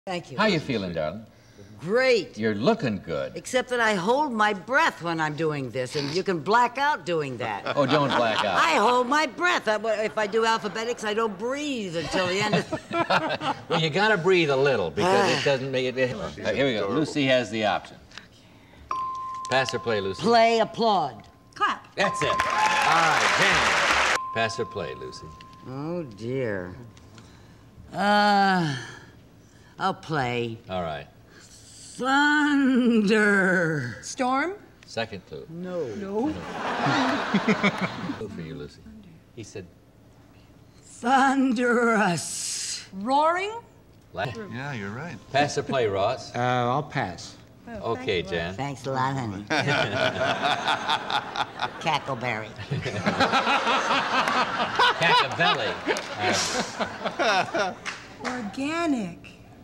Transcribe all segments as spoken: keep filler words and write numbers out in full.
Thank you. How you feeling, darling? Great. You're looking good. Except that I hold my breath when I'm doing this, and you can black out doing that. Oh, don't black out. I hold my breath. I, if I do alphabetics, I don't breathe until the end of the... Well, you gotta breathe a little because it doesn't make it... Uh, here we go. Lucy has the option. Pass or play, Lucy? Play, applaud. Clap. That's it. All right, Jan. Pass or play, Lucy? Oh, dear. Uh, I'll play. All right. Thunder. Storm. Second clue. No. No. Clue for you, Lucy. He said... Thunderous. Roaring. La- Yeah, you're right. Pass or play, Ross? Uh, I'll pass. Oh, Okay, thank you, Jan. Thanks a lot, honey. Cackleberry. Cacavelli. Uh, Organic.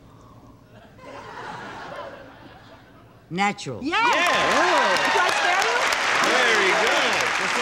Natural. Yeah. Yeah. Do I spare you? Very good.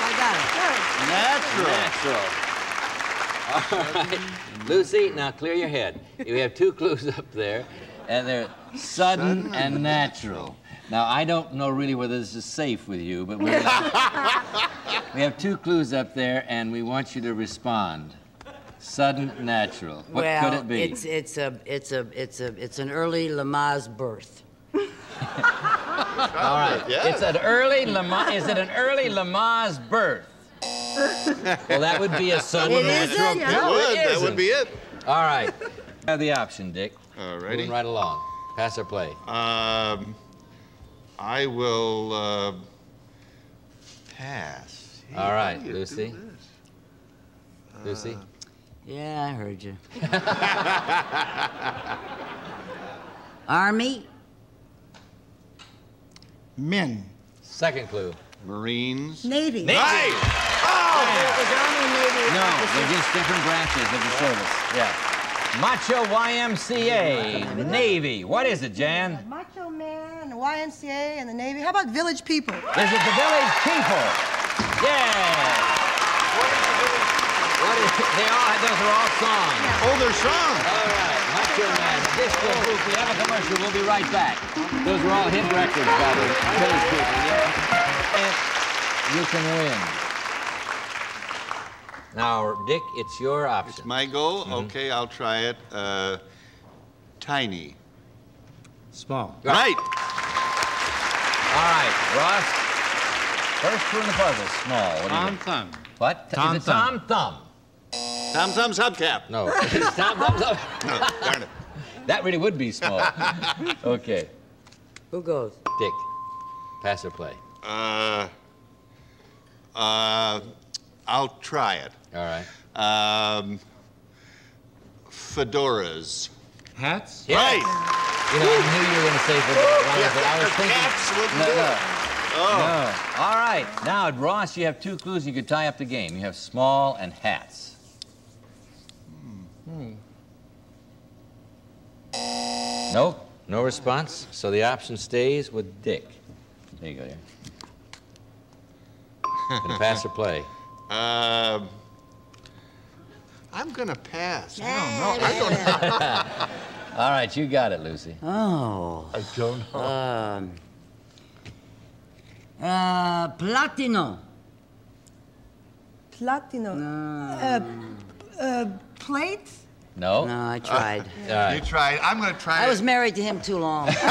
That's what I got. Natural. All right. Lucy, now clear your head. We have two clues up there. And they're sudden and natural. Now, I don't know really whether this is safe with you, but we have, we have two clues up there, and we want you to respond. Sudden, natural. What well, could it be? it's it's a it's a it's a it's an early Lamaze birth. All right. Yeah. It's an early Lamaze. Is it an early Lamaze birth? Well, that would be a sudden It natural. isn't? It No, would. it That isn't. would be it. All right. Have the option, Dick. Moving Alrighty. right along. Pass or play? Um, I will uh, pass. Hey, All right, how do you Lucy. do this? Lucy? Yeah, I heard you. Army. Men. Second clue. Marines. Navy. Right. Is Army Navy? No, they're just different branches of the service. Yeah. Macho Y M C A, Navy. What is it, Jan? Macho Man, the Y M C A, and the Navy. How about Village People? Is it the Village People? Yeah. What is it? They all, those are all songs. Oh, they're songs. All right. Macho Man. Disco Group, we have a commercial. We'll be right back. Those were all hit records by the Village People, yeah. And you can win. Now, Dick, it's your option. It's my goal. Okay, I'll try it. Uh, tiny. Small. Right. All right, Ross. First clue in the puzzle, small. What do you Tom think? Thumb. What? Tom Is it Tom Thumb. Thumb? Tom Thumb's hubcap. No. It's Tom Thumbs Up. No, darn it. That really would be small. Okay. Who goes? Dick, pass or play? Uh, uh, I'll try it. All right. Um, fedoras. Hats. Yeah. Right. You know, I knew you were going to say Fedora, but I was thinking... Cats wouldn't No, do no. it. Oh. No. All right. Now, Ross, you have two clues. You could tie up the game. You have small and hats. Hmm. Nope. No response, so the option stays with Dick. There you go. Yeah. Gonna pass or play? Um, I'm gonna pass. I don't know. I don't know. All right, you got it, Lucy. Oh. I don't know. Um. Uh, Platino. Platino. No. Uh, uh, plate. No. No, I tried. All You right. tried. I'm gonna try I it. was married to him too long. I'm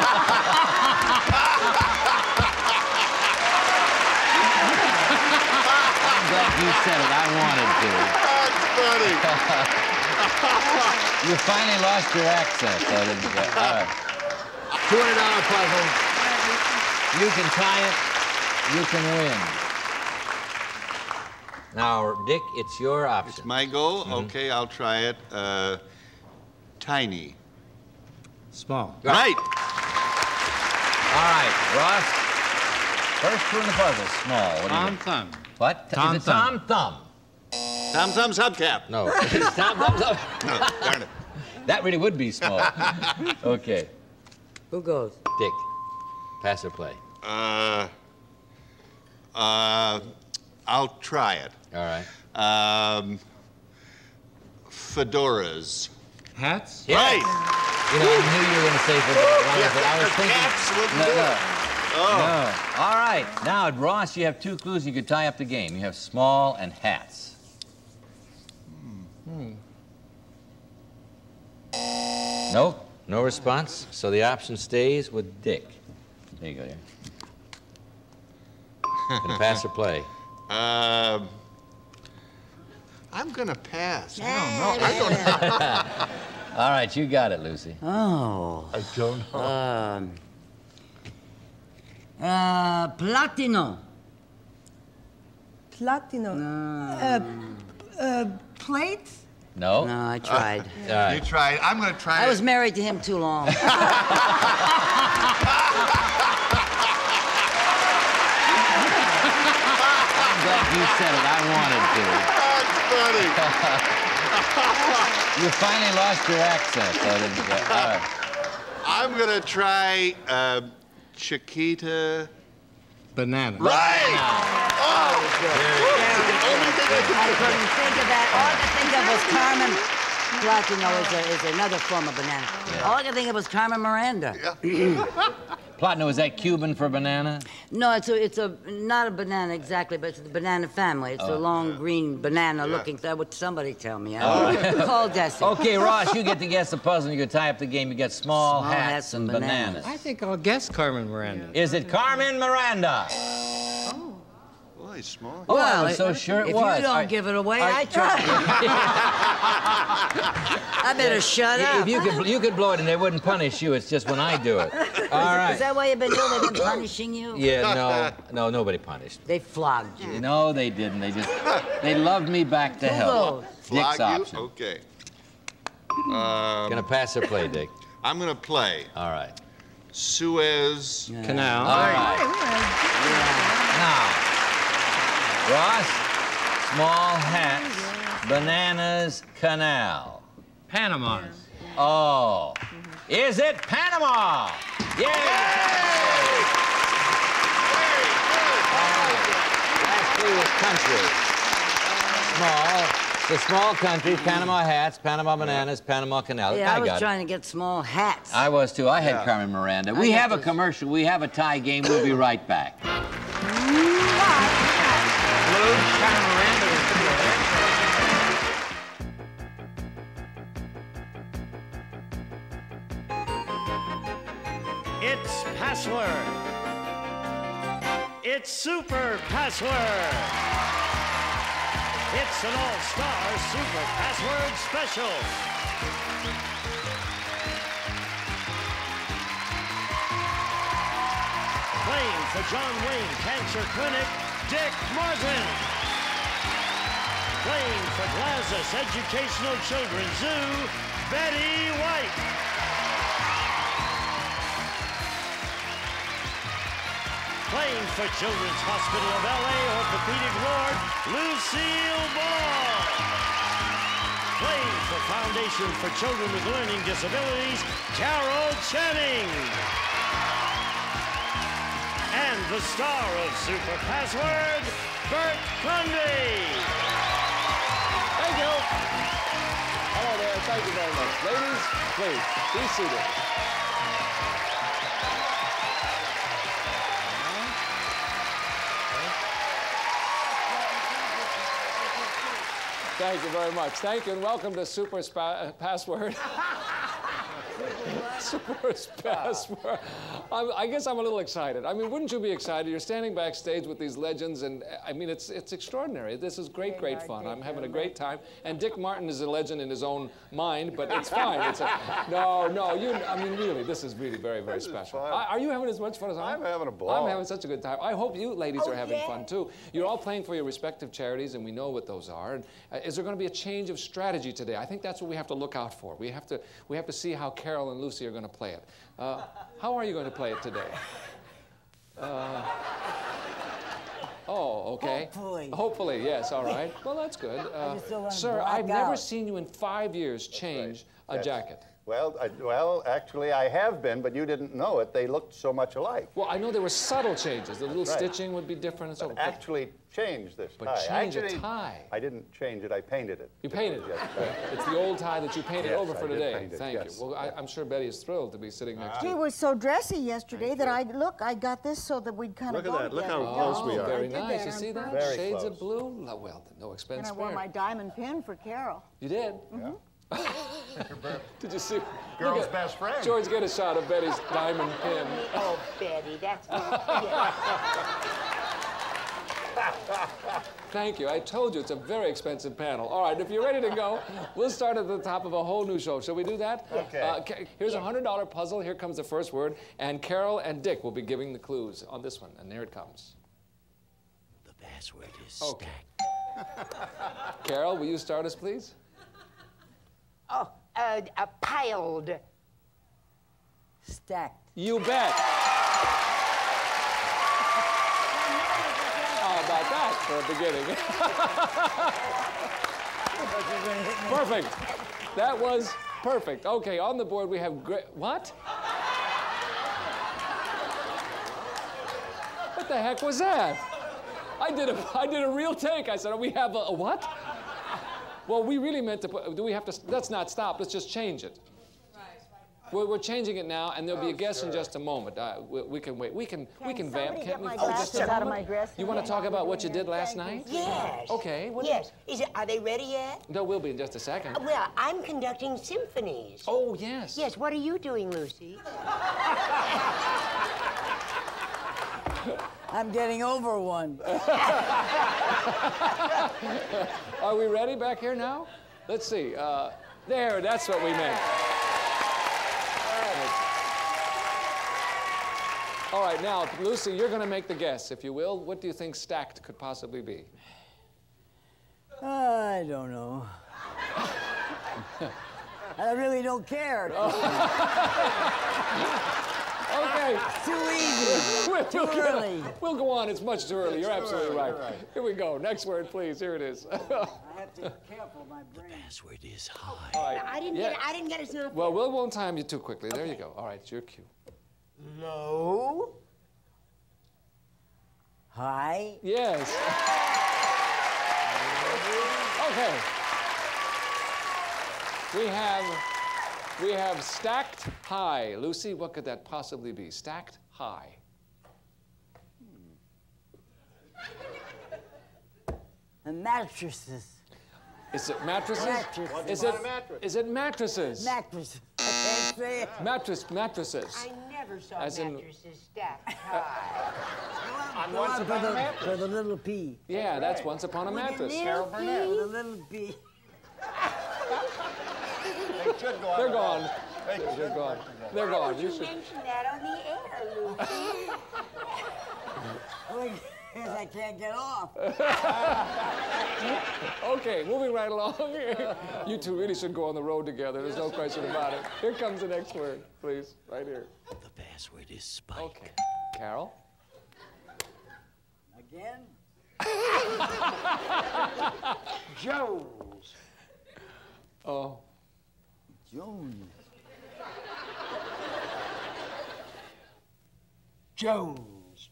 glad you said it. I wanted to. That's funny. You finally lost your accent, though, didn't you? All right. two hundred dollar puzzle. You can tie it. You can win. Now, Dick, it's your option. My goal. Okay, I'll try it. Uh, tiny. Small. Right. All right, Ross. First clue in the puzzle, small. What do you Tom think? Thumb. What? Tom Is it Tom Thumb. Thumb? Tom Thumb's hubcap. No. It's Tom Thumbs Up. No, darn it. That really would be small. Okay. Who goes? Dick, pass or play? Uh, uh, I'll try it. All right. Um, fedoras. Hats. Yeah. Right. You know, I knew you were going to say for the Yeah, I was the thinking. caps wouldn't No, do no. it. Oh. No. All right. Now, Ross, you have two clues. You could tie up the game. You have small and hats. Hmm. Nope. No response. So the option stays with Dick. There you go, there. Gonna pass or play? Um, I'm gonna pass. I don't know. I don't know. All right, you got it, Lucy. Oh. I don't know. Um. Uh, Platino. Platino. Uh, uh, plate? No? No, I tried. All right. You tried. I'm gonna try I it. was married to him too long. I'm glad you said it. I wanted to. That's funny. You finally lost your accent, though, didn't you? All right. I'm gonna try uh, Chiquita. Banana. Right! Oh, only thing I I could couldn't think of that. All I could think of was Carmen. Platino is, a, is another form of banana. All I could think of was Carmen Miranda. Platino, is that Cuban for banana? No, it's a, it's a not a banana exactly, but it's the banana family. It's a long green banana looking. That would somebody tell me. I Call Desi. Okay, Ross, you get to guess the puzzle. And you can tie up the game. You get small, Small hats, hats and and bananas. bananas. I think I'll guess Carmen Miranda. Is it Carmen Miranda? Boy, small. Oh, I Well, was so sure it if was. you don't All right. give it away, All I right. try. I better shut up. If you could, you could blow it and they wouldn't punish you. It's just when I do it. All right. Is that why you've been ill? They've been punishing you? Yeah, no, no, nobody punished. They flogged you. No, they didn't. They just, they loved me back to Who health. goes? Dick's Flog you? option. Okay. Um, Gonna pass or play, Dick? I'm gonna play All right. Suez. Canal. All right. Now, Ross, small hats, bananas, canal. Panama. Oh, is it Panama? Yay! Last clue was country. Small. The small countries, Panama hats, Panama bananas, Panama Canal. Yeah, I was got it. trying to get small hats. I was too. I had Yeah. Carmen Miranda. We got have a this. commercial. We have a tie game. We'll be right back. It's Password. It's Super Password. It's an all-star Super Password special. Playing for John Wayne Cancer Clinic, Dick Martin. Playing for Glasses Educational Children's Zoo, Betty White. Playing for Children's Hospital of L A Orthopedic Ward, Lucille Ball. Playing for Foundation for Children with Learning Disabilities, Carol Channing. And the star of Super Password, Bert Lundy. Thank you. Hello there. Thank you very much. Ladies, please, be seated. Thank you very much. Thank you, and welcome to Super Spa Password. Super Password. I'm, I guess I'm a little excited. I mean, wouldn't you be excited? You're standing backstage with these legends, and I mean, it's it's extraordinary. This is great, great fun. I'm having a great time. And Dick Martin is a legend in his own mind, but it's fine. It's a, no, no, you. I mean, really, this is really very, very special. Are are you having as much fun as I am? I'm having a ball. I'm having such a good time. I hope you ladies are having fun too. You're all playing for your respective charities, and we know what those are. And uh, is there going to be a change of strategy today? I think that's what we have to look out for. We have to we have to see how Carol and Lucy are going to play it. Uh, how are you going to play it today? Uh, oh, okay. Hopefully. Hopefully, yes. All right. Well, that's good. Uh, just don't wanna sir, black I've never out. seen you in five years change a jacket. Well, I, well, actually, I have been, but you didn't know it. They looked so much alike. Well, I know there were subtle changes. The little Right. stitching would be different and so But forth. actually changed this But tie. change a actually, tie. I didn't change it. I painted it. You painted it. Yes, right. It's the old tie that you painted Yes, over for I did today. paint it, Thank yes. you. Well, I, I'm sure Betty is thrilled to be sitting next to He you. was so dressy yesterday that I, look, I got this so that we'd kind of Look go at that. Look together. how close we Oh, are. very I did nice. that, You I'm see that? proud. Very Shades close. of blue. Lo- Well, no And expense I wore spared. my diamond pin for Carol. You did? Yeah. Did you see? Girl's Look at- best friend. George, get a shot of Betty's diamond pin. Oh, Betty, that's Thank you. I told you it's a very expensive panel. All right, if you're ready to go, we'll start at the top of a whole new show. Shall we do that? Okay. Uh, Ca- here's a one hundred dollar puzzle. Here comes the first word. And Carol and Dick will be giving the clues on this one. And there it comes. The password is Okay. stacked. Carol, will you start us, please? Oh, uh, uh, piled. Stacked. You bet. How about that for a beginning? Perfect. That was perfect. Okay, on the board we have great. What? What the heck was that? I did a I did a real take. I said, we have a, a what? Well, we really meant to put. Do we have to? Let's not stop. Let's just change it. We're, we're changing it now, and there'll be a guess in just a moment. Uh, we, we can wait. We can we can vamp, somebody can't get we? my for just a glasses out of moment? my dress? You want to talk about what you did last night? Yes. Okay. What Yes. Is it? Are they ready yet? No, we'll be in just a second. Well, I'm conducting symphonies. Oh yes. Yes. What are you doing, Lucy? I'm getting over one. Are we ready back here now? Let's see. Uh, there. That's what we meant. All right, now, Lucy, you're going to make the guess, if you will. What do you think stacked could possibly be? I don't know. I really don't care. Okay. Too easy. We'll, Too we'll, early. We'll go on. It's much too early. You're absolutely right. Here we go. Next word, please. Here it is. I have to be careful, my brain. Password is high. All right. I didn't Yeah. get. I didn't get it. Enough. Well, we won't time you too quickly. There you go. All right, it's your cue. Low. Hi. Yes. Okay. We have we have stacked high. Lucy, what could that possibly be? Stacked high. And mattresses. Is it mattresses? Mattresses. Is it is it mattresses? Mattresses. I can't say it. Mattress mattresses. I never saw As in- mattresses stacked high. On Go Once on for Upon a the, Mattress. for the little P. Yeah, that's once upon a mattress. Carol Burnett. For the little P. They should go on. They're the- gone. They should They're go gone. together. They're Why gone. would You you should. mention that on the air, Lucy? Because I can't get off. Okay, moving right along. You two really should go on the road together. There's no question about it. Here comes the next word, please. Right here. The password is spike. Okay. Carol? Again? Jones. Oh. Jones. Jones.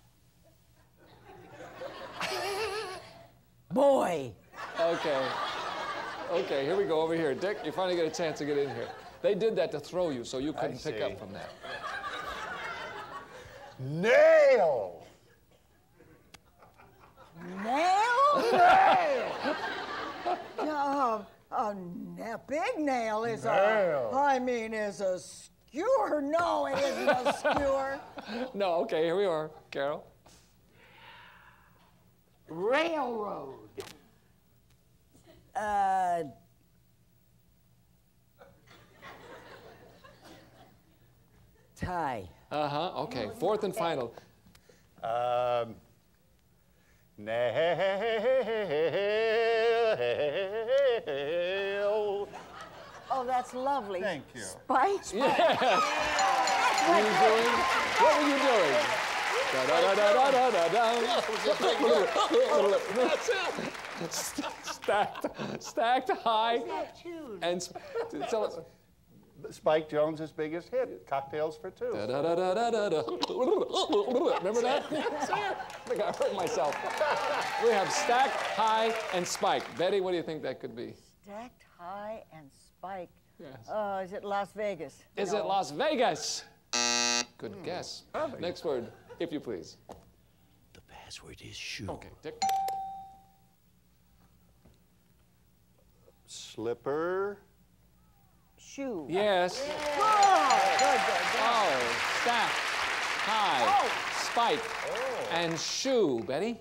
Boy. Okay. Okay, here we go over here. Dick, you finally get a chance to get in here. They did that to throw you, so you couldn't pick see. up from that. Nail. Nail? Nail. uh, a na- big nail is Nail. a. I mean, is a skewer. No, it isn't a skewer. No, okay, here we are. Carol? Railroad. Uh, tie. Uh-huh, okay. Fourth and final. Um, nail. Oh, that's lovely. Thank you. Spike. What were you doing? What were you doing? Da-da-da-da-da-da-da. Stacked, stacked high, That tune. and s- tell us. Spike Jones's biggest hit, Cocktails for Two. Da, da, da, da, da, da, da. Remember that? I think I hurt myself. We have Stacked, High, and Spike. Betty, what do you think that could be? Stacked, High, and Spike. Yes. Uh, is it Las Vegas? Is No. it Las Vegas? Good guess. Next word, if you please. The password is shoe. Okay, Dick. Slipper. Shoe. Yes. Good, good, good, good. Oh, Stacked, High, Oh. Spike, and Shoe. Betty?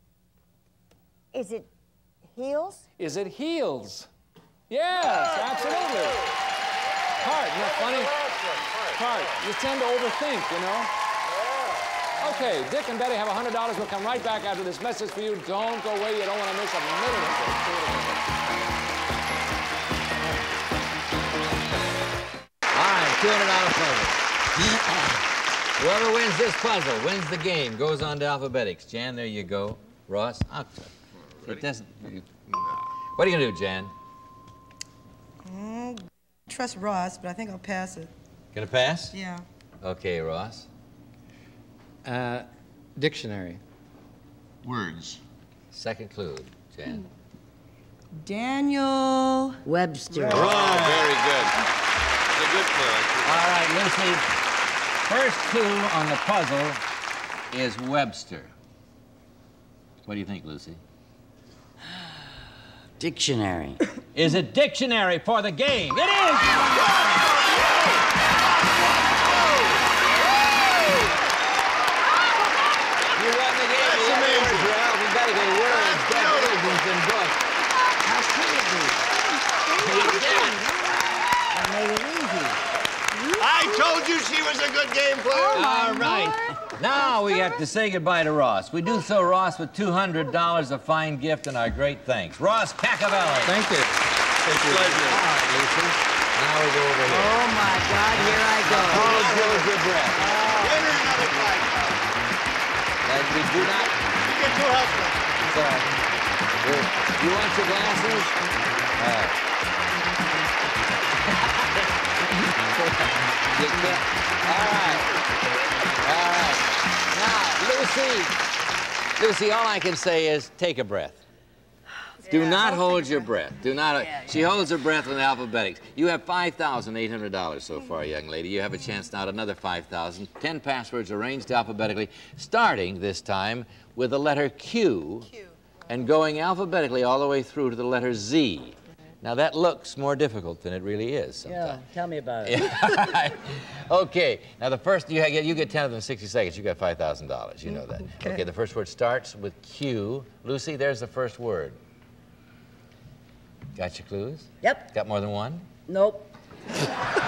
Is it heels? Is it heels? Yes, absolutely. Hart, isn't that funny? Hart, you tend to overthink, you know? Okay, Dick and Betty have one hundred dollars. We'll come right back after this message for you. Don't go away. You don't want to miss a minute of this. All right, two hundred dollar puzzle. Whoever wins this puzzle wins the game, goes on to alphabetics. Jan, there you go. Ross, I'll it doesn't. You, what are you going to do, Jan? Mm, trust Ross, but I think I'll pass it. Gonna pass? Yeah. Okay, Ross. Uh, dictionary. Words. Second clue, Jan. Daniel Webster. Oh, very good. It's a good clue. All right, Lucy. First clue on the puzzle is Webster. What do you think, Lucy? Dictionary. Is it dictionary for the game? It is! You won the game. That's You got amazing. words, Ralph. You got to get words, definitions, and books. How could it be? You did. I made it easy. I told you she was a good game player. All right. Now we have to say goodbye to Ross. We do so, Ross, with two hundred dollars, a fine gift, and our great thanks. Ross Cacavelli. Thank you. It's a pleasure. All right, Lucy. Now we go over here. Oh my God, here I go. Hold hold your breath. Get her another fight. And we do not. You get two husbands. It's all right. We're- You want your glasses? All right. You can't. All right. All right. Now, Lucy. Lucy, all I can say is take a breath. Do not hold your breath. Do not. She holds her breath with alphabetics. You have five thousand eight hundred dollars so far, young lady. You have a chance now at another five thousand dollars. Ten passwords arranged alphabetically, starting this time with the letter Q, Q. and going alphabetically all the way through to the letter Z. Now, that looks more difficult than it really is Yeah, sometimes. tell me about it. All right. Okay. Now, the first, you get, you get ten of them in sixty seconds. You got five thousand dollars. You know that. Okay. Okay, the first word starts with Q. Lucy, there's the first word. Got your clues? Yep. Got more than one? Nope. You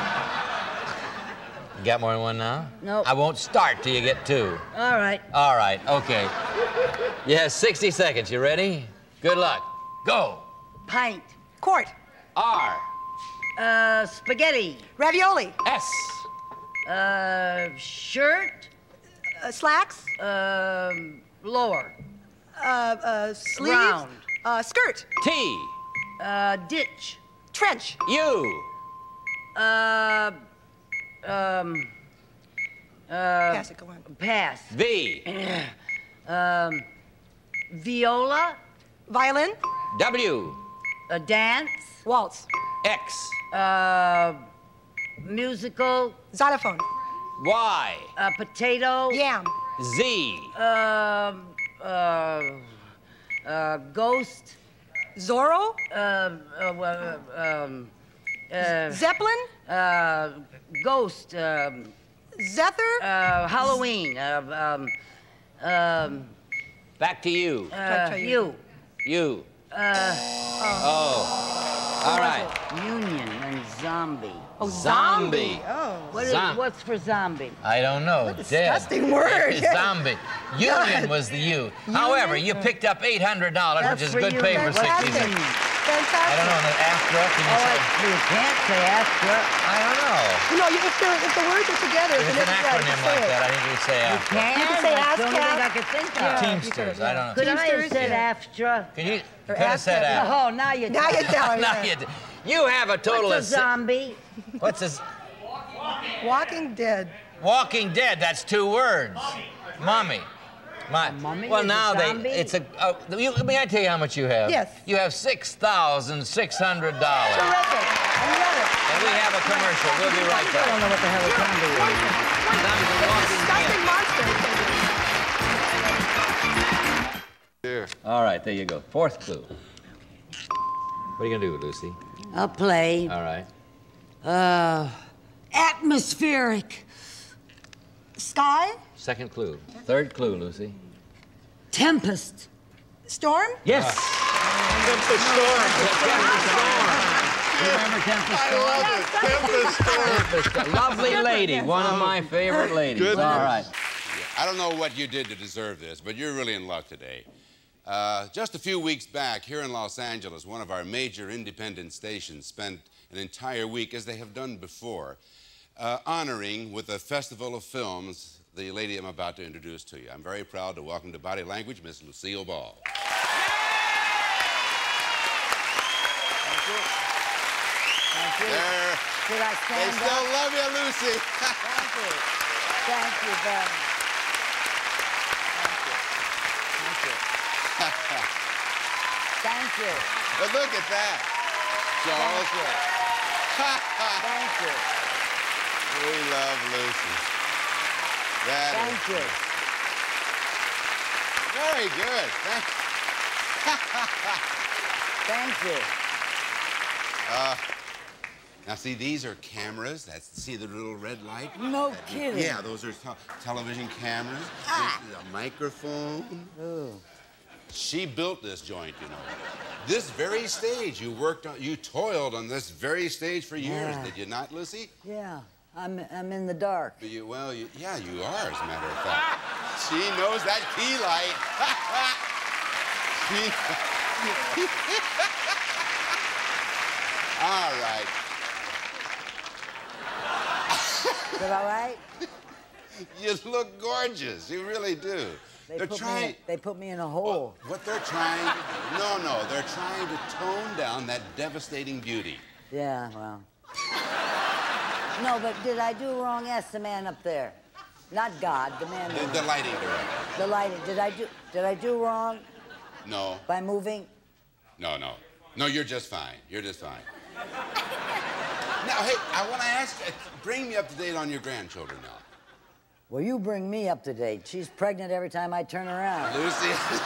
got more than one now? Nope. I won't start till you get two. All right. All right, okay. You have sixty seconds. You ready? Good luck. Go. Pint. Court. R. Uh, spaghetti. Ravioli. S. Uh, shirt. Uh, slacks. Um, lower. Uh, uh, sleeves. Round. Uh, skirt. T. Uh, ditch. Trench. U. Uh, um, uh, Pass it, go on. pass. V. Um, viola. Violin. W. A dance. Waltz. X. Uh, musical. Xylophone. Y. A potato. Yam. Z. Um, uh, uh, ghost. Zorro. Uh, uh, um, uh, Zeppelin. uh, ghost. Um, Zephyr. uh, Halloween. Uh, um, um, Back to you. uh, try you. you. You. Uh, Oh. All right. Union and zombie. Oh, Zombie. Oh. What is, Zom- what's for zombie? I don't know. What a Dead. disgusting word. It's zombie. Union was the U. However, you picked up eight hundred dollars, which That's is for good you. pay for That's sixty fantastic. seconds. fantastic. I don't know, and then Astra, can you Oh, say? I, you can't say Astra. I don't know. You know, you- if, they're, if the words are together, If then it's an yeah, you acronym can say like it. that, I think you'd say Astra. Can? You can say That's the only ASCAP. thing I could think of. Teamsters, I don't know. Could I have Teamsters, said yeah. Astra? Can you, Or could have said ASCAP. Astra. Oh, now you're Now you're telling No, me. you, d- you have a total What's a of si- zombie? what's this? Walking Dead. Walking Dead. That's two words. Mummy. My, mummy well, is a now they. zombie? It's a. Uh, you, may I tell you how much you have? Yes. You have six thousand six hundred dollars. Terrific. I love it. And we have a commercial. We'll be right I back. don't know what the hell a zombie is. Sounds like Walking Disgusting monster. Here. Dead. All right, there you go. Fourth clue. What are you gonna do, Lucy? A play. All right. Uh, atmospheric. Sky? Second clue. Third clue, Lucy. Tempest. Storm? Yes. Tempest Storm. Remember Tempest I love it. Tempest Storm. Tempest, a lovely lady, one of my favorite ladies. Goodness. All right. I don't know what you did to deserve this, but you're really in luck today. Uh, just a few weeks back, here in Los Angeles, one of our major independent stations spent an entire week, as they have done before, uh, honoring with a festival of films the lady I'm about to introduce to you. I'm very proud to welcome to Body Language, Miss Lucille Ball. Thank you. Thank you. There. Should I They stand still up? love you, Lucy. Thank you. Thank you very much. Thank you. Thank you. But look at that. Charles. Thank you. We love Lucy. That Thank is you. very good. Thank Thank you. Uh, now, see, these are cameras. That's, see the little red light? No kidding. Yeah, those are te- television cameras. Ah. This is a microphone. Ooh. She built this joint, you know. This very stage, you worked on, you toiled on this very stage for years, Yeah. did you not, Lucy? Yeah, I'm, I'm in the dark. But you, well, you, yeah, you are, as a matter of fact. She knows that key light. she... All right. Is that all right? You look gorgeous. You really do. They They're put, trying. me in, they put me in a hole. What they're trying to do, no, no, they're trying to tone down that devastating beauty. Yeah, well. No, but did I do wrong? Ask the man up there. Not God, the man. The, the lighting director. The lighting. Did I do? Did I do wrong No, by moving? no, no. No, you're just fine. You're just fine. Now, hey, I want to ask, uh, bring me up to date on your grandchildren now. Well, you bring me up to date. She's pregnant every time I turn around. Lucy.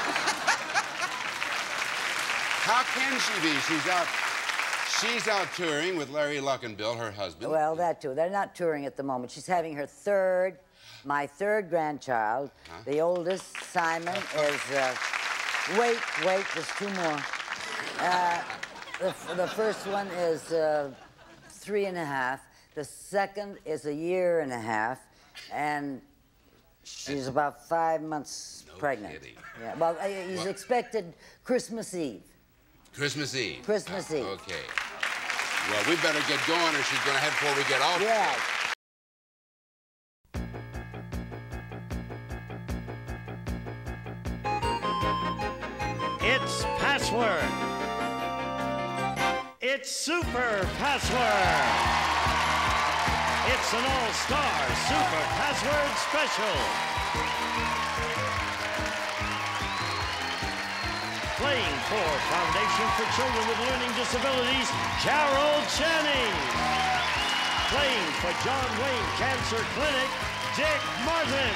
How can she be? She's out. She's out touring with Larry Luckenbill, her husband. Well, that too. They're not touring at the moment. She's having her third, my third grandchild. Huh? The oldest, Simon, is, uh, wait, wait, there's two more. Uh, the, the first one is uh, three and a half. The second is a year and a half. And she's about five months No pregnant. kidding. Yeah, well, uh, he's What? expected Christmas Eve. Christmas Eve. Christmas Ah, Eve. Okay. Well, we better get going or she's going to head before we get off. Yeah. It's Password. It's Super Password. It's an all-star Super Password special. Playing for Foundation for Children with Learning Disabilities, Carol Channing. Playing for John Wayne Cancer Clinic, Dick Martin.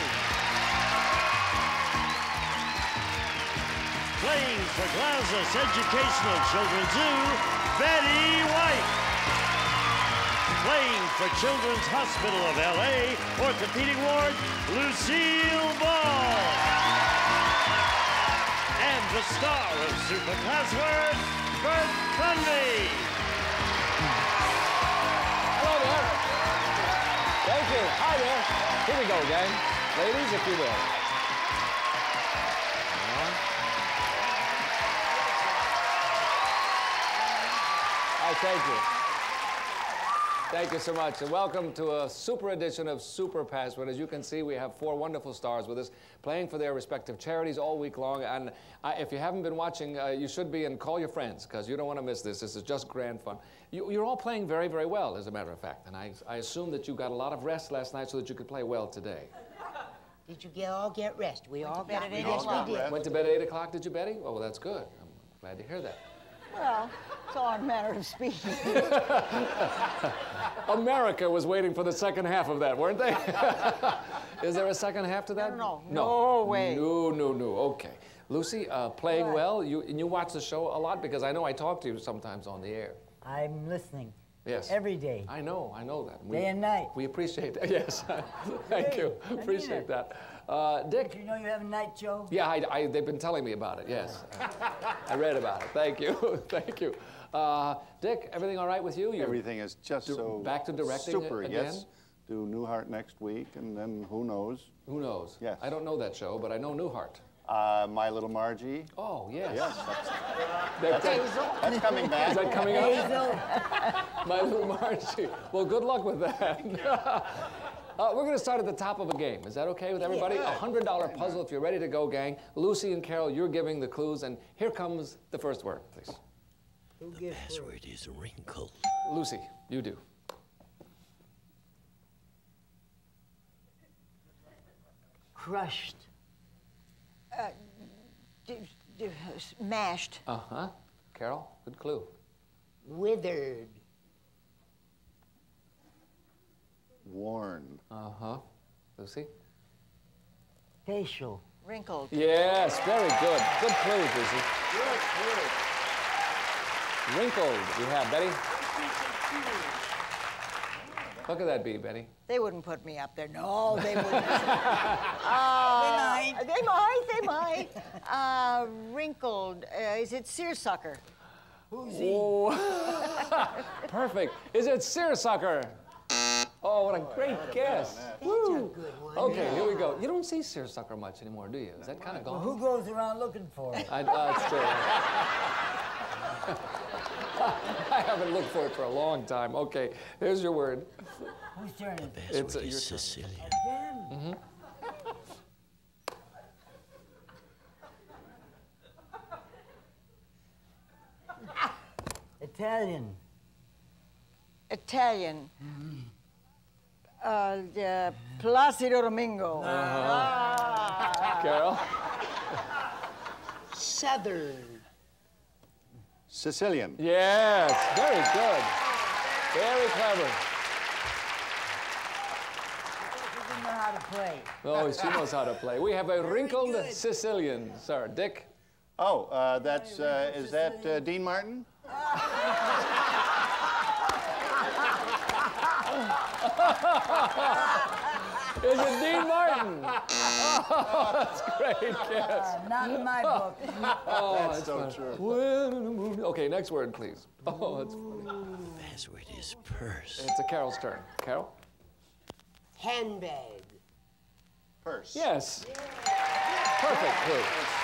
Playing for Glasses Educational Children's Zoo, Betty White. Playing for Children's Hospital of L A, Orthopedic Ward, Lucille Ball. And the star of Super Password, Bert Bundy. Hello there. Thank you. Hi there. Here we go, gang. Ladies, if you will. thank you. Thank you so much, and welcome to a super edition of Super Password. As you can see, we have four wonderful stars with us, playing for their respective charities all week long. And uh, if you haven't been watching, uh, you should be, and call your friends, because you don't want to miss this. This is just grand fun. You, you're all playing very, very well, as a matter of fact. And I, I assume that you got a lot of rest last night so that you could play well today. Did you get, all get rest? We all bed got at eight rest. o'clock. We did. Went to bed at eight o'clock, did you, Betty? Oh, well, that's good. I'm glad to hear that. Well, it's all a matter of speaking. America was waiting for the second half of that, weren't they? Is there a second half to that? No, no, no. no way. No, no, no. Okay. Lucy, uh, playing What? well. You, and you watch the show a lot, because I know I talk to you sometimes on the air. I'm listening. Yes. Every day. I know, I know that. We, Day and night. We appreciate that. Yes. Thank you. I mean Appreciate it. that. Uh, Dick. Did you know you have a night show? Yeah, I, I, they've been telling me about it, yes. I read about it. Thank you. Thank you. Uh, Dick, everything all right with you? You're Everything is just di- so back to directing super, again? yes. Do Newhart next week, and then who knows? Who knows? Yes. I don't know that show, but I know Newhart. Uh, My Little Margie. Oh, yes. Yes, That- that's, that's, that's coming back. Is that coming up? My Little Margie. Well, good luck with that. uh, we're going to start at the top of a game. Is that okay with everybody? A one hundred dollar puzzle if you're ready to go, gang. Lucy and Carol, you're giving the clues, and here comes the first word, please. The password is wrinkled. Lucy, you do. Crushed. Uh, d- d- mashed. Uh-huh. Carol, good clue. Withered. Worn. Uh-huh. Lucy? Facial. Wrinkled. Yes, very good. Good clues, Lucy. Good, good. Wrinkled, we have. Betty? Look at that bee, Betty. They wouldn't put me up there. No, they wouldn't. uh, They might. They might, they might. Uh, wrinkled. Uh, is it seersucker? Who's he? Oh. Perfect. Is it seersucker? Oh, what a great guess. That's Woo. a good one. Okay, here we go. You don't see seersucker much anymore, do you? Is that kind of Well, gone? who goes around looking for it? I, uh, it's true. I haven't looked for it for a long time. Okay, here's your word. Whose turn is it? It's uh, your turn. Sicilian. Again? Italian. Italian. Uh, the Placido Domingo. Ah. Carol? Southern. Sicilian. Yes, very good. Very clever. She didn't know how to play. Oh, she knows how to play. We have a wrinkled good. Sicilian. Sir, Dick? Oh, uh, that's, uh, is that uh, Dean Martin? Is it Dean Martin? Oh, that's great guess. Uh, not in my book. Oh, That's so fun. true. When in the moon- Okay, next word, please. Oh, that's funny. Password is purse. It's a Carol's turn. Carol? Handbag. Purse. Yes. Perfect clue.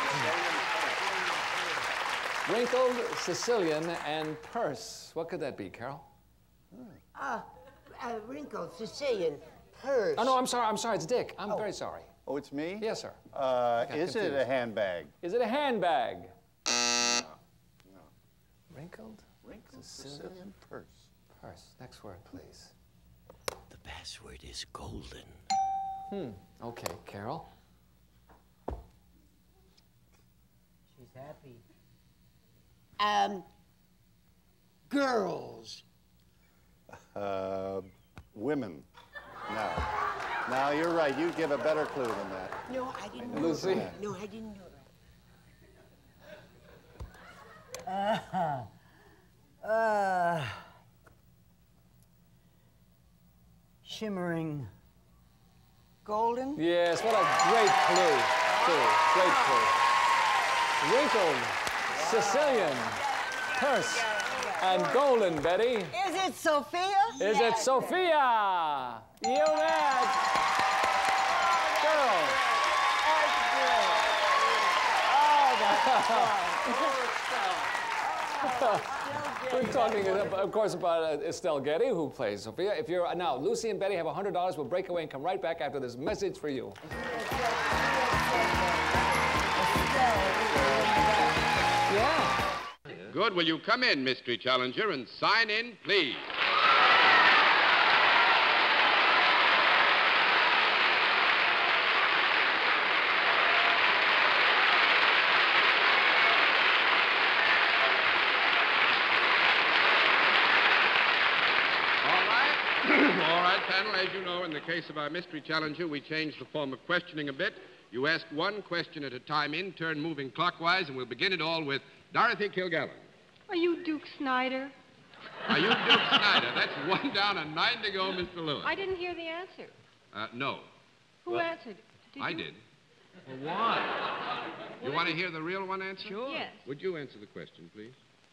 Wrinkled, Sicilian, and purse. What could that be, Carol? Ah, uh, wrinkled, Sicilian, purse. Oh, no, I'm sorry. I'm sorry. It's Dick. I'm very sorry. Oh, it's me? Yes, sir. Uh, got is it a confused. handbag? Is it a handbag? Wrinkled? Wrinkled Sicilian Sicilian purse. purse. Next word, please. The password is golden. Hmm. Okay, Carol. She's happy. Um, girls. Uh, women. No. No, you're right. You give a better clue than that. No, I didn't know Lucy? that. No, I didn't know that. Uh, uh, shimmering. Golden. Yes, what a great clue. Clue. Great clue. Wrinkled, Sicilian, purse, and golden, Betty. Is it Sophia? Is it Sophia? You bet. Girl. Oh, that's fun. We're talking, uh, of course, about uh, Estelle Getty, who plays Sophia. If you're now, Lucy and Betty have one hundred dollars. We'll break away and come right back after this message for you. Yeah. Good. Will you come in, Mystery Challenger, and sign in, please? All right, panel, as you know, in the case of our mystery challenger, we changed the form of questioning a bit. You ask one question at a time in turn, moving clockwise, and we'll begin it all with Dorothy Kilgallen. Are you Duke Snyder? Are you Duke Snyder? That's one down and nine to go, Mister Lewis. I didn't hear the answer. Uh, no. Who Well, answered? Did I you? did. Well, why? You want to hear the real one answer? Sure. Yes. Would you answer the question, please?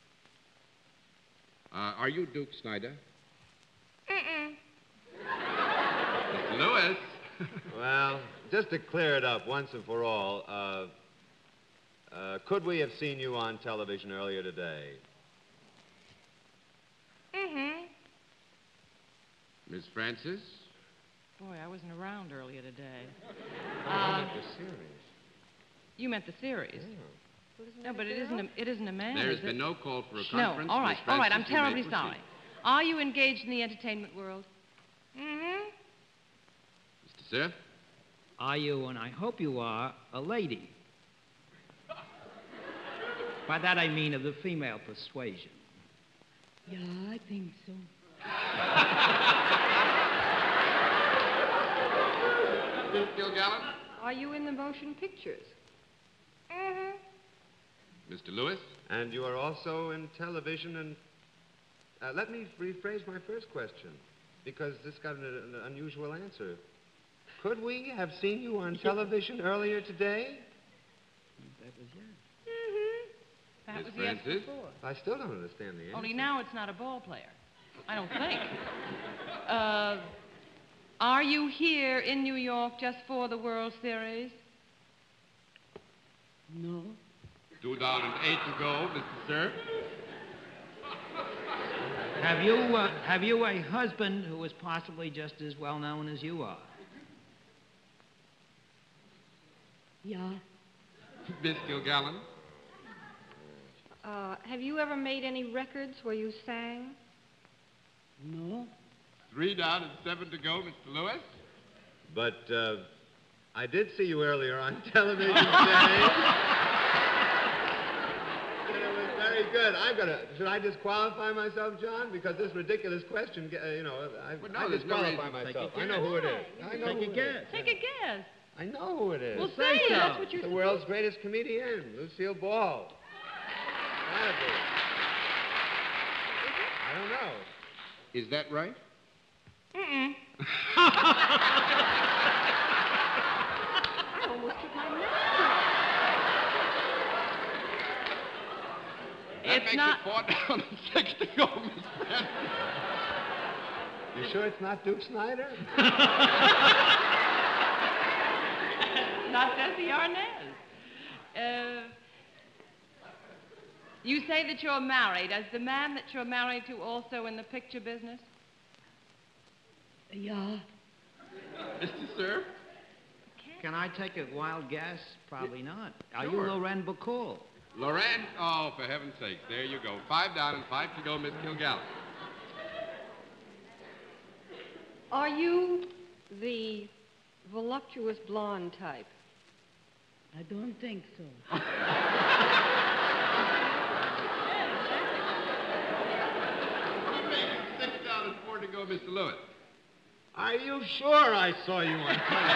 Uh, are you Duke Snyder? Mm-mm. Mister Lewis. Well, just to clear it up once and for all, uh, uh, could we have seen you on television earlier today? Mm-hmm. Miss Francis? Boy, I wasn't around earlier today. I Um, meant the series. you meant the series. No, but it isn't a, it isn't a man, There has is been it? no call for a No, conference. all right, Miss all right, I'm Francis, you may terribly proceed. sorry. Are you engaged in the entertainment world? Mm-hmm. Mister Cerf? Are you, and I hope you are, a lady? By that I mean of the female persuasion. Yeah, I think so. Miss Kilgallen? Are you in the motion pictures? Mm-hmm. Mister Lewis? And you are also in television and... Uh, let me rephrase my first question, because this got an, an unusual answer. Could we have seen you on television earlier today? That was yes. Mm-hmm. That Miss was yes Francis? before. I still don't understand the answer. Only now it's not a ball player. I don't think. uh, are you here in New York just for the World Series? No. Two down and eight to go, Mister Cerf. Have you, uh, have you a husband who is possibly just as well known as you are? Yeah. Miss Kilgallen? Uh, have you ever made any records where you sang? No. Three down and seven to go, Mister Lewis. But uh, I did see you earlier on television today. And it was very good. I'm gonna. Should I disqualify myself, John? Because this ridiculous question, uh, you know, I, Well, no, I there's no disqualify reason. myself. Take a I know who it is. I know Take who a it guess. is. Take a guess. I know who it is. Well, say it. That's what you're the world's greatest comedian, Lucille Ball. Gotta be. I don't know. Is that right? Mm-mm. I almost took my mask That It's makes not- it four down and six to go, Miss Francis. You sure it's not Duke Snyder? Not Desi Arnaz. Uh, you say that you're married. Is the man that you're married to also in the picture business? Yeah. Mister Cerf? Can I take a wild guess? Probably not. Are Sure. you Loren Bacall? Loren? Oh, for heaven's sake. There you go. Five down and five to go, Miss Kilgallen. Are you the voluptuous blonde type? I don't think so. Six down and four to go, Mister Lewis. Are you sure I saw you on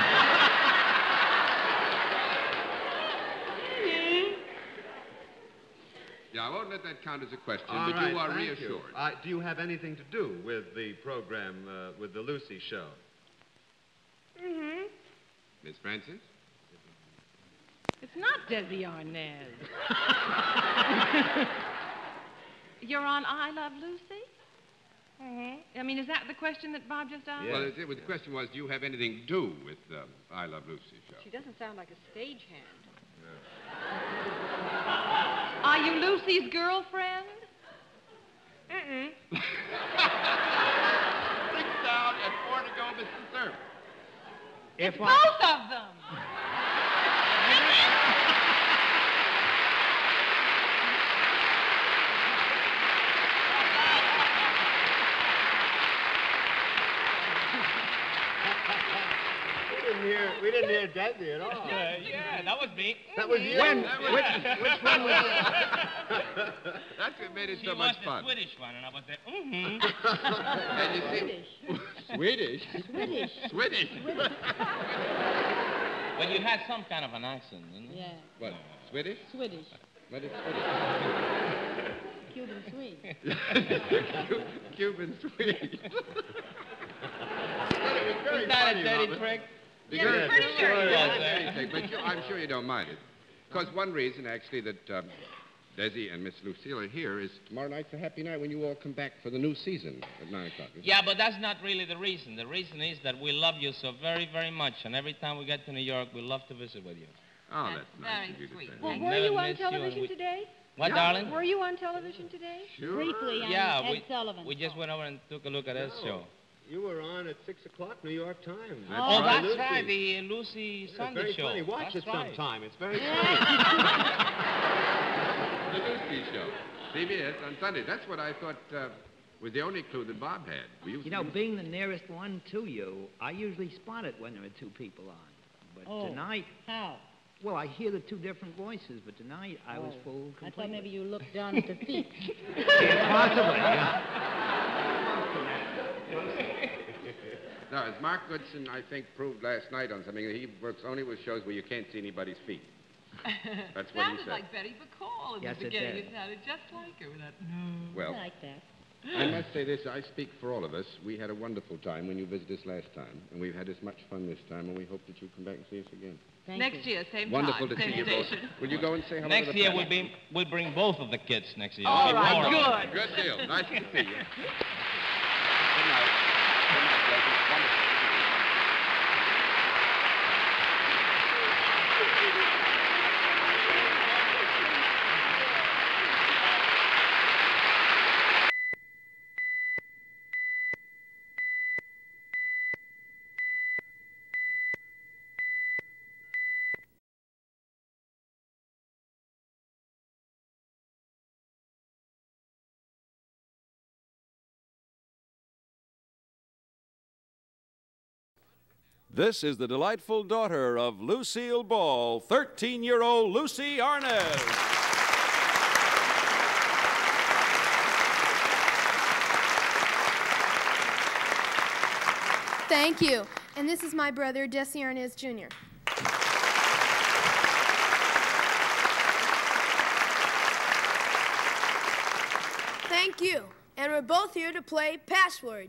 television? Yeah, I won't let that count as a question, All but right, you are thank reassured. You. Uh, do you have anything to do with the program, uh, with the Lucy show? Mm-hmm. Miss Francis? It's not Desi Arnaz. You're on I Love Lucy? Mm-hmm. I mean, is that the question that Bob just asked? Well, it, it, the question was, do you have anything to do with um, I Love Lucy show? She doesn't sound like a stagehand. Are you Lucy's girlfriend? Mm-mm. Six down and four to go, Mister Cerf. If Both I, of them. We didn't hear, we didn't hear Desi at all. Uh, yeah, that was me. That was you. When- That was- which, which one was That's what made it She so was much the fun. Swedish one, and I was there. Mm-hmm. And you see, Swedish. Swedish. Swedish. Well, you had some kind of an accent, didn't you? Yeah. What? Swedish? Swedish. What is Swedish? Cuban Swede. Cu- Cuban Swede. But it was very Is that funny, a dirty Robert. trick? Because- Yeah, pretty Yeah, sure it yeah, was, it's a eh? dirty trick, but you, I'm sure you don't mind it. Because one reason, actually, that um, Desi and Miss Lucille are here is tomorrow night's a happy night when you all come back for the new season at nine o'clock. isn't it? Yeah, but that's not really the reason. The reason is that we love you so very, very much, and every time we get to New York, we love to visit with you. Oh, that's, nice very of you to sweet. say. Well, I were never you on miss you, and television we- today? What, darling? Were you on television today? Sure. Briefly on Yeah, Ed we, Sullivan. we just went over and took a look at Ed's No. show. You were on at six o'clock, New York Times. Oh, By that's Lucy. right, the Lucy It's Sunday very show. funny. Watch That's it right. sometime. It's very The Lucy Show. C B S on Sunday. That's what I thought uh, was the only clue that Bob had. We used you to know, use- being the nearest one to you, I usually spot it when there are two people on. But Oh. tonight, How? well, I hear the two different voices, but tonight I was Oh. fooled I completely. thought maybe you looked down at the feet. Possibly, yeah. No, as Mark Goodson, I think, proved last night on something, he works only with shows where you can't see anybody's feet. That's what he Sounded said. like Betty McCall in Yes, the it beginning. did. It sounded just like her with that. No. Well, I like that. I must say this, I speak for all of us. We had a wonderful time when you visited us last time, and we've had as much fun this time, and we hope that you'll come back and see us again. Thank Next you. year, same Wonderful time, to same see you both. station. Will you go and say hello Next to the year, press? we'll, be, we'll bring both of the kids next year. All It'll be right, more of them. good. Good deal. Nice to see you. Good night. Good night, Leslie. Wonderful. This is the delightful daughter of Lucille Ball, thirteen-year-old Lucy Arnaz. Thank you. And this is my brother, Desi Arnaz Junior Thank you. And we're both here to play Password.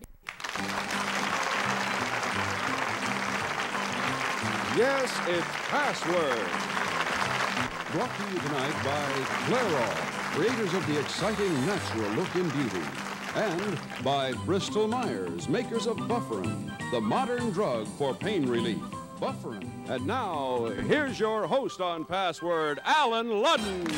Yes, it's Password. Brought to you tonight by Clairol, creators of the exciting natural look in beauty. And by Bristol Myers, makers of Bufferin, the modern drug for pain relief. Bufferin. And now, here's your host on Password, Alan Ludden.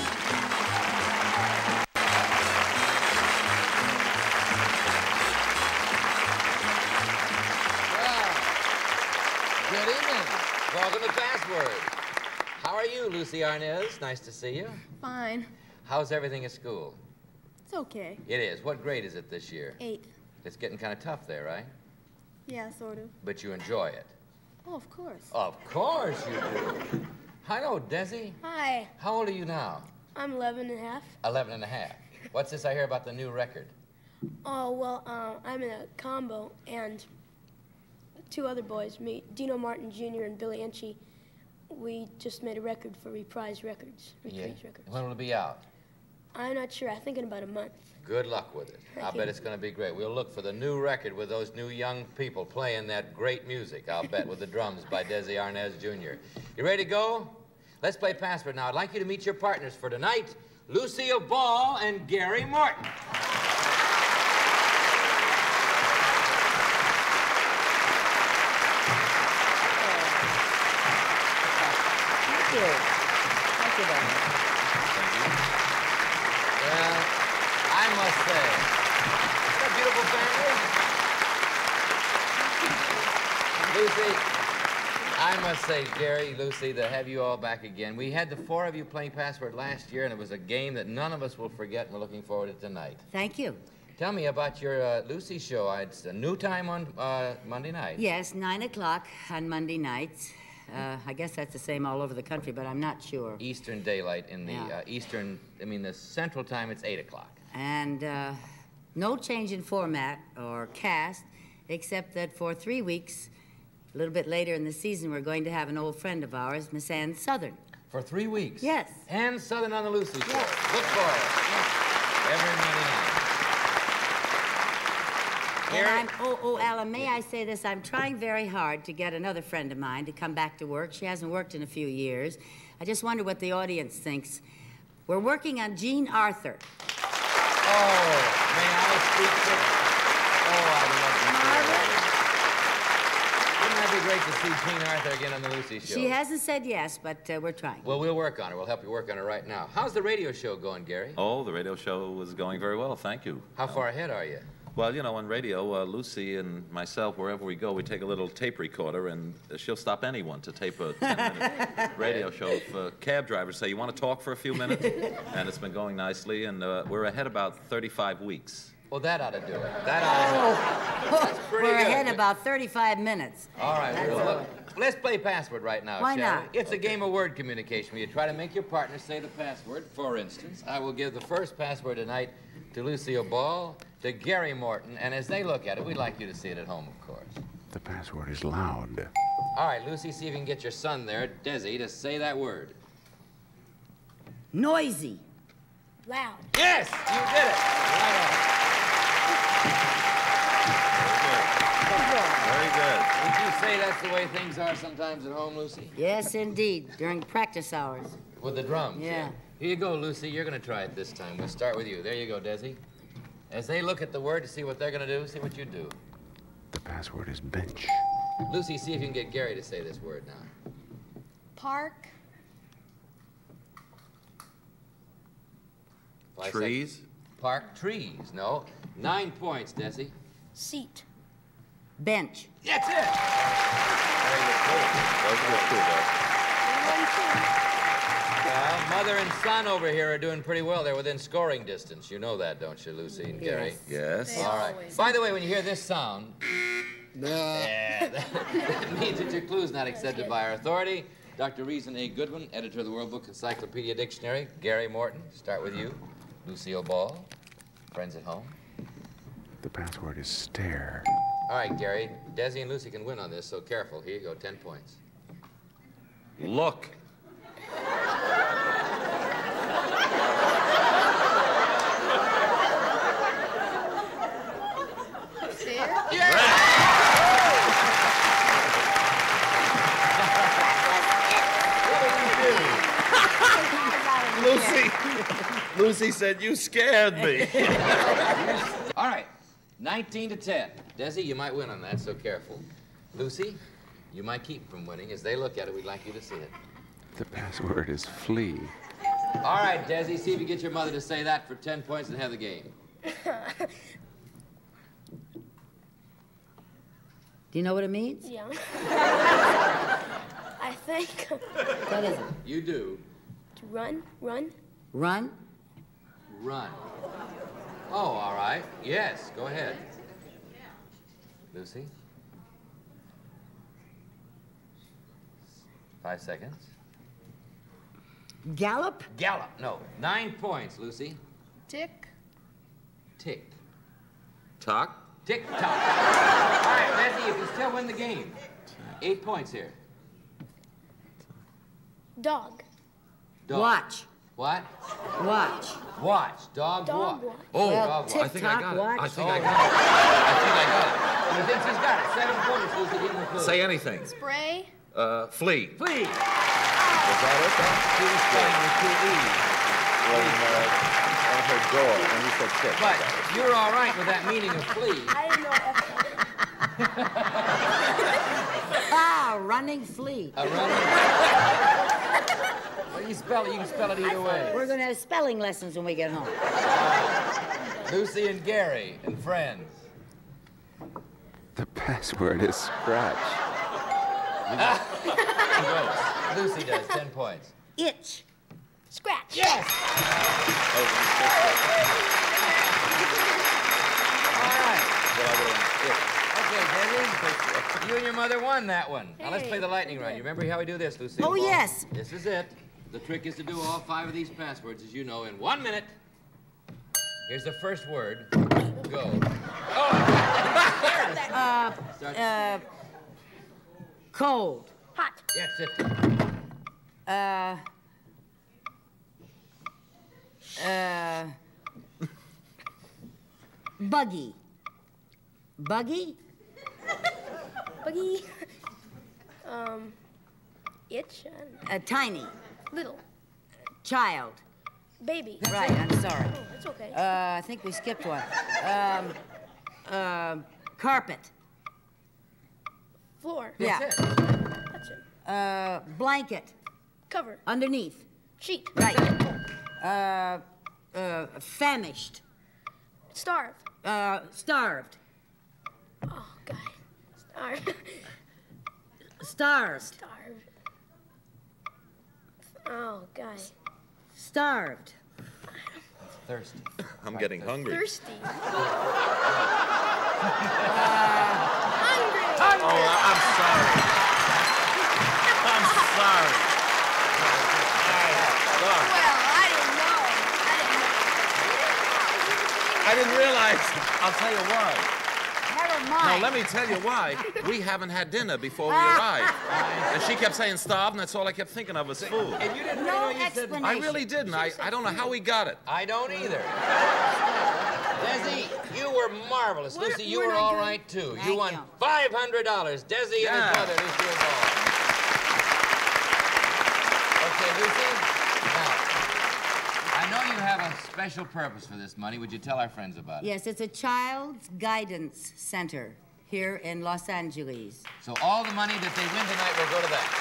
Good evening. Welcome to Password. How are you, Lucy Arnaz? Nice to see you. Fine. How's everything at school? It's okay. It is. What grade is it this year? Eighth. It's getting kind of tough there, right? Yeah, sort of. But you enjoy it. Oh, of course. Of course you do. Hello, Desi. Hi. How old are you now? I'm eleven and a half. Eleven and a half. What's this I hear about the new record? Oh, well, uh, I'm in a combo, and two other boys, me, Dino Martin Junior and Billy Enchi, we just made a record for Reprise Records. Reprise Yeah. Records. When will it be out? I'm not sure. I think in about a month. Good luck with it. I Thank bet you. it's going to be great. We'll look for the new record with those new young people playing that great music, I'll bet, with the drums by Desi Arnaz Junior You ready to go? Let's play Password now. I'd like you to meet your partners for tonight, Lucille Ball and Gary Martin. Thank you. Thank you, Dad. Well, I must say, beautiful family. Lucy, I must say, Gary, Lucy, to have you all back again. We had the four of you playing Password last year, and it was a game that none of us will forget, and we're looking forward to tonight. Thank you. Tell me about your uh, Lucy show. It's a new time on uh, Monday night. Yes, nine o'clock on Monday nights. Uh, I guess that's the same all over the country, but I'm not sure. Eastern Daylight in the Yeah. uh, Eastern, I mean, the Central Time, it's eight o'clock. And uh, no change in format or cast, except that for three weeks, a little bit later in the season, we're going to have an old friend of ours, Miss Ann Southern. For three weeks? Yes. Ann Southern on the Lucy Show. Yes. Look for it. Every Monday night. And I'm, oh, oh, Alan, may I say this? I'm trying very hard to get another friend of mine to come back to work. She hasn't worked in a few years. I just wonder what the audience thinks. We're working on Jean Arthur. Oh, may I speak to... Oh, I'd love to see that. Wouldn't that be great to see Jean Arthur again on the Lucy Show? She hasn't said yes, but uh, we're trying. Well, we'll work on her. We'll help you work on her right now. How's the radio show going, Gary? Oh, the radio show is going very well, thank you. How far ahead are you? Well, you know, on radio, uh, Lucy and myself, wherever we go, we take a little tape recorder, and uh, she'll stop anyone to tape a ten-minute radio show. If uh, cab drivers say, you want to talk for a few minutes? And it's been going nicely, and uh, we're ahead about thirty-five weeks. Well, that ought to do it. That ought to do it. That's pretty We're good. ahead about thirty-five minutes. All right, That's well, all. look, let's play Password right now, Why shall not? we? It's a game of word communication where you try to make your partner say the password. For instance, I will give the first password tonight to Lucille Ball, to Gary Morton, and as they look at it, we'd like you to see it at home, of course. The password is loud. All right, Lucy, see if you can get your son there, Desi, to say that word. Noisy. Loud. Yes, you did it. Very good. Would you say that's the way things are sometimes at home, Lucy? Yes, indeed, during practice hours. With the drums? Yeah. Here you go, Lucy. You're going to try it this time. We'll start with you. There you go, Desi. As they look at the word to see what they're going to do, see what you do. The password is bench. Lucy, see if you can get Gary to say this word now. Park. Five Trees? seconds. Park trees. No. Nine points, Desi. Seat. Bench. That's it. Very good. Those are good, too, Well, mother and son over here are doing pretty well. They're within scoring distance. You know that, don't you, Lucy and Gary? Yes. All right. By the way, when you hear this sound, yeah, that, that means that your clue's not accepted by our authority. Doctor Reason A. Goodwin, editor of the World Book Encyclopedia Dictionary. Gary Morton, start with you. Lucille Ball, friends at home. The password is stare. All right, Gary. Desi and Lucy can win on this, so careful. Here you go, ten points. Look. Lucy, Lucy said you scared me. All right, nineteen to ten. Desi, you might win on that, so careful. Lucy, you might keep from winning. As they look at it, we'd like you to see it. The password is flee. All right, Desi, see if you get your mother to say that for ten points and have the game. Do you know what it means? Yeah. I think. What is it? You do. To run, run. Run? Run. Oh, all right. Yes, go ahead. Lucy? Five seconds. Gallop? Gallop. No. Nine points, Lucy. Tick. Tick. Tock. Tick tock. All right, Desi, you can still win the game. Eight points here. Dog. Dog. Watch. What? Watch. Watch. Dog, Dog walk. watch. Oh, Well, dog walk. I think I got it. watch. I think Oh. I got it. I think I got it. He thinks he's got it. Seven points, Lucy. Give him a clue. Say anything. Spray. Uh, flee. Flee. Was that it then? She was spelling with two E's. When, uh, on her door, when you said tick. But you're all right with that meaning of flee. I didn't know what Ah, running flea. A running. Well, you spell it. You can spell it either way. We're going to have spelling lessons when we get home. Lucy and Gary and friends. The password is scratch. Gross. Lucy does, ten points. Itch. Scratch. Yes! All right. Okay, Debbie, you and your mother won that one. Now let's play the lightning round. You remember how we do this, Lucy? Oh, yes. This is it. The trick is to do all five of these passwords, as you know, in one minute. Here's the first word. Go. Oh! Uh, uh, cold. Hot. Yes, fifty. Uh, uh, buggy. Buggy? Buggy. Um, itch. Uh, tiny. Little. Child. Baby. Right, I'm sorry. Oh, that's okay. Uh, I think we skipped one. Um, uh, carpet. Floor. Yeah. That's it. Uh, blanket. Cover. Underneath. Sheet. Right. Uh, uh, famished. Starved. Uh, starved. Oh, God. Starved. Starved. Starved. Oh, God. Starved. Thirsty. I'm getting hungry. Thirsty. Uh, Hungry. Oh, I'm sorry. I'm sorry. Well, I didn't know. I didn't realize. I'll tell you why. Never No, mind. let me tell you why. We haven't had dinner before we arrived. And she kept saying starved, and that's all I kept thinking of was food. And you didn't No really know you said... explanation. I really didn't. I, I don't know how we got it. I don't either. Desi, you were marvelous. We're- Lucy, you we're were not all good. right, too. Thank you won you. five hundred dollars. Desi and his Yeah. brother, Lucille Ball. Okay, Lucy, now, I know you have a special purpose for this money. Would you tell our friends about it? Yes, it's a child's guidance center here in Los Angeles. So all the money that they win tonight will go to that.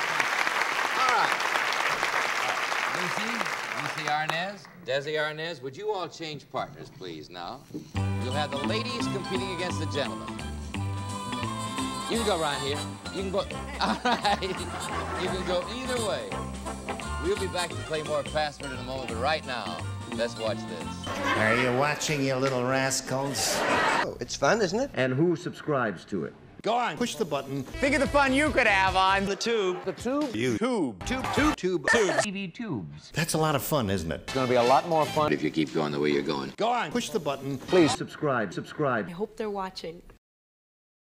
All right. All right. Lucy, Lucy Arnaz, Desi Arnaz, would you all change partners, please, now? You'll have the ladies competing against the gentlemen. You can go right here. You can go... All right. You can go either way. We'll be back to play more Password in a moment, but right now, let's watch this. Are you watching, you little rascals? Oh, it's fun, isn't it? And who subscribes to it? Go on. Push the button. Think of the fun you could have on the tube. The tube? You. Tube. Tube. Tube. Tube. Tube. T V tubes. That's a lot of fun, isn't it? It's going to be a lot more fun If you keep going the way you're going. Go on. Push the button. Please subscribe. Subscribe. I hope they're watching.